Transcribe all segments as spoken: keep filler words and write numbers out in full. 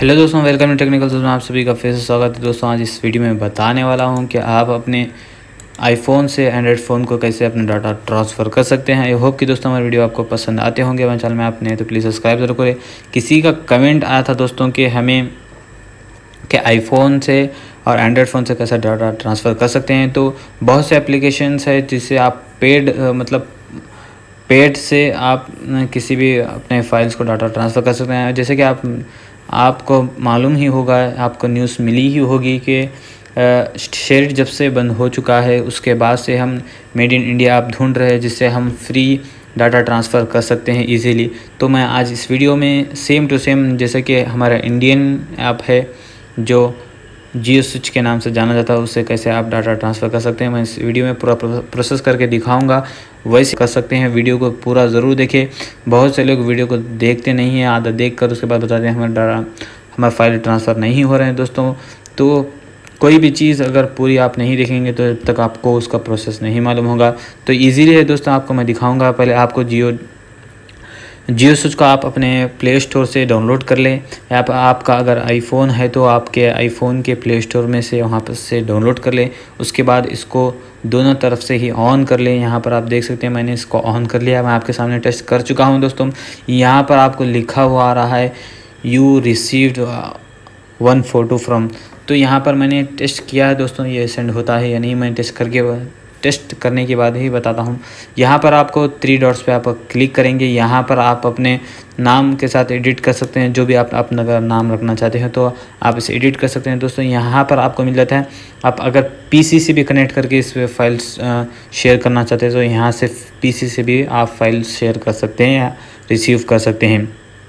Hello दोस्तों, welcome to technical दोस्तों। आप सभी का फिर से स्वागत है दोस्तों। आज इस वीडियो में बताने वाला हूं कि आप अपने आईफोन से एंड्रॉयड फ़ोन को कैसे अपना डाटा ट्रांसफ़र कर सकते हैं। आई होप कि दोस्तों हमारे वीडियो आपको पसंद आते होंगे। हमारे चैनल में आप नए तो प्लीज़ सब्सक्राइब जरूर करें। किसी का कमेंट आया था दोस्तों कि हमें कि आईफोन से और एंड्रॉयड फ़ोन से कैसा डाटा ट्रांसफ़र कर सकते हैं। तो बहुत से एप्लीकेशंस है जिससे आप पेड मतलब पेड से आप किसी भी अपने फाइल्स को डाटा ट्रांसफ़र कर सकते हैं। जैसे कि आप आपको मालूम ही होगा, आपको न्यूज़ मिली ही होगी कि शेयर जब से बंद हो चुका है उसके बाद से हम मेड इन इंडिया आप ढूंढ रहे हैं जिससे हम फ्री डाटा ट्रांसफ़र कर सकते हैं इजीली। तो मैं आज इस वीडियो में सेम टू सेम जैसे कि हमारा इंडियन ऐप है जो जियो स्विच के नाम से जाना जाता है, उससे कैसे आप डाटा ट्रांसफ़र कर सकते हैं मैं इस वीडियो में पूरा प्रोसेस करके दिखाऊंगा। वैसे कर सकते हैं, वीडियो को पूरा ज़रूर देखें। बहुत से लोग वीडियो को देखते नहीं हैं, आधा देख कर उसके बाद बताते हैं हमारा डाटा हमारा फाइल ट्रांसफ़र नहीं हो रहे हैं दोस्तों। तो कोई भी चीज़ अगर पूरी आप नहीं देखेंगे तो जब तक आपको उसका प्रोसेस नहीं मालूम होगा। तो ईजीली है दोस्तों, आपको मैं दिखाऊँगा। पहले आपको जियो जियो स्विच को आप अपने प्ले स्टोर से डाउनलोड कर लें। या आप, आपका अगर आईफोन है तो आपके आईफोन के प्ले स्टोर में से वहाँ पर से डाउनलोड कर लें। उसके बाद इसको दोनों तरफ से ही ऑन कर लें। यहाँ पर आप देख सकते हैं मैंने इसको ऑन कर लिया। मैं आपके सामने टेस्ट कर चुका हूँ दोस्तों। यहाँ पर आपको लिखा हुआ आ रहा है you received one photo from. तो यहाँ पर मैंने टेस्ट किया है दोस्तों, ये सेंड होता है या नहीं मैं टेस्ट करके टेस्ट करने के बाद ही बताता हूँ। यहाँ पर आपको थ्री डॉट्स पे आप क्लिक करेंगे। यहाँ पर आप अपने नाम के साथ एडिट कर सकते हैं, जो भी आप अपना अगर नाम रखना चाहते हैं तो आप इसे एडिट कर सकते हैं दोस्तों। यहाँ पर आपको मिल जाता है, आप अगर पीसी से भी कनेक्ट करके इस फाइल्स शेयर करना चाहते हैं तो यहाँ से पीसी से भी आप फाइल शेयर कर सकते हैं या रिसीव कर सकते हैं।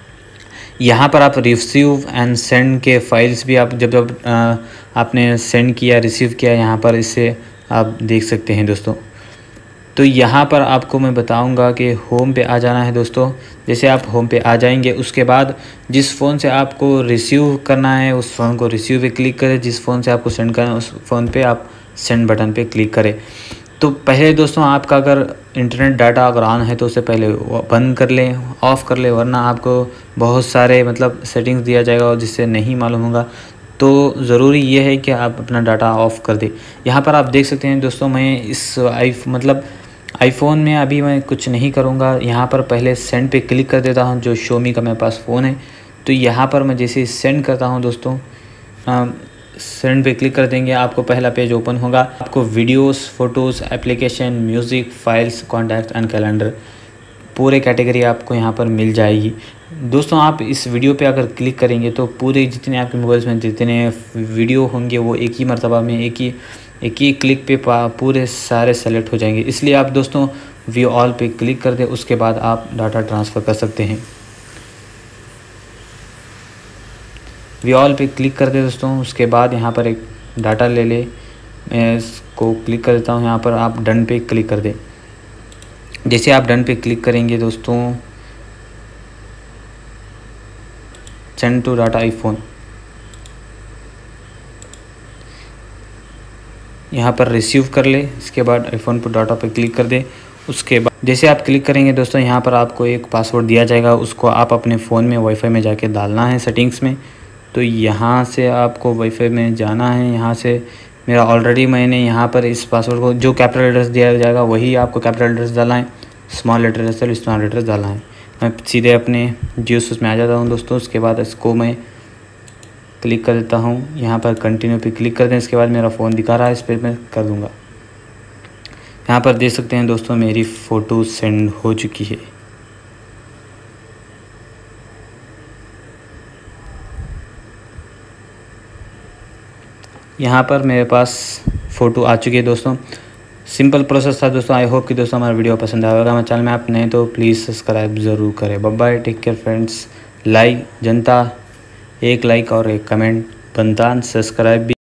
यहाँ पर आप रिसीव एंड सेंड के फाइल्स भी आप जब जब आपने सेंड किया रिसीव किया यहाँ पर इससे आप देख सकते हैं दोस्तों। तो यहाँ पर आपको मैं बताऊंगा कि होम पे आ जाना है दोस्तों। जैसे आप होम पे आ जाएंगे उसके बाद जिस फ़ोन से आपको रिसीव करना है उस फ़ोन को रिसीव पे क्लिक करें। जिस फ़ोन से आपको सेंड करना है उस फ़ोन पे आप सेंड बटन पे क्लिक करें। तो पहले दोस्तों आपका अगर इंटरनेट डाटा अगर ऑन है तो उसे पहले बंद कर लें, ऑफ़ कर लें, वरना आपको बहुत सारे मतलब सेटिंग्स दिया जाएगा और जिससे नहीं मालूम होगा। तो ज़रूरी ये है कि आप अपना डाटा ऑफ़ कर दें। यहाँ पर आप देख सकते हैं दोस्तों, मैं इस आई मतलब आईफोन में अभी मैं कुछ नहीं करूँगा। यहाँ पर पहले सेंड पे क्लिक कर देता हूँ, जो शोमी का मेरे पास फ़ोन है। तो यहाँ पर मैं जैसे सेंड करता हूँ दोस्तों, सेंड पे क्लिक कर देंगे, आपको पहला पेज ओपन होगा। आपको videos, photos, application, music, files, contact and calendar पूरे कैटेगरी आपको यहाँ पर मिल जाएगी दोस्तों। आप इस वीडियो पे अगर क्लिक करेंगे तो पूरे जितने आपके मोबाइल्स में जितने वीडियो होंगे वो एक ही मरतबा में एक ही एक ही क्लिक पे पूरे सारे सेलेक्ट हो जाएंगे। इसलिए आप दोस्तों व्यू ऑल पे क्लिक कर दें, उसके बाद आप डाटा ट्रांसफ़र कर सकते हैं। व्यू ऑल पे क्लिक कर दें दोस्तों, उसके बाद यहाँ पर एक डाटा ले ले, मैं इसको क्लिक कर देता हूँ। यहाँ पर आप डन पे क्लिक कर दें। जैसे आप डन पे क्लिक करेंगे दोस्तों, सेंड टू डाटा आईफोन, यहाँ पर रिसीव कर ले। इसके बाद आईफोन पर डाटा पे क्लिक कर दे। उसके बाद जैसे आप क्लिक करेंगे दोस्तों, यहाँ पर आपको एक पासवर्ड दिया जाएगा, उसको आप अपने फ़ोन में वाईफाई में जाके डालना है सेटिंग्स में। तो यहाँ से आपको वाईफाई में जाना है। यहाँ से मेरा ऑलरेडी मैंने यहाँ पर इस पासवर्ड को जो कैपिटल एड्रेस दिया जाएगा वही आपको कैपिटल एड्रेस डालना है, स्मॉल लेटर से स्मॉल लेटर डालना है। मैं सीधे अपने जियो स्विच में आ जाता हूँ दोस्तों। उसके बाद इसको मैं क्लिक कर देता हूँ, यहाँ पर कंटिन्यू पे क्लिक कर दें। इसके बाद मेरा फ़ोन दिखा रहा है, इस पर मैं कर दूँगा। यहाँ पर देख सकते हैं दोस्तों मेरी फ़ोटो सेंड हो चुकी है। यहाँ पर मेरे पास फ़ोटो आ चुकी है दोस्तों। सिंपल प्रोसेस था दोस्तों। आई होप कि दोस्तों हमारा वीडियो पसंद आएगा। हमारे चैनल में आप नए तो प्लीज़ सब्सक्राइब ज़रूर करें। Bye bye, take care friends. Like जनता एक लाइक और एक कमेंट बनता, सब्सक्राइब भी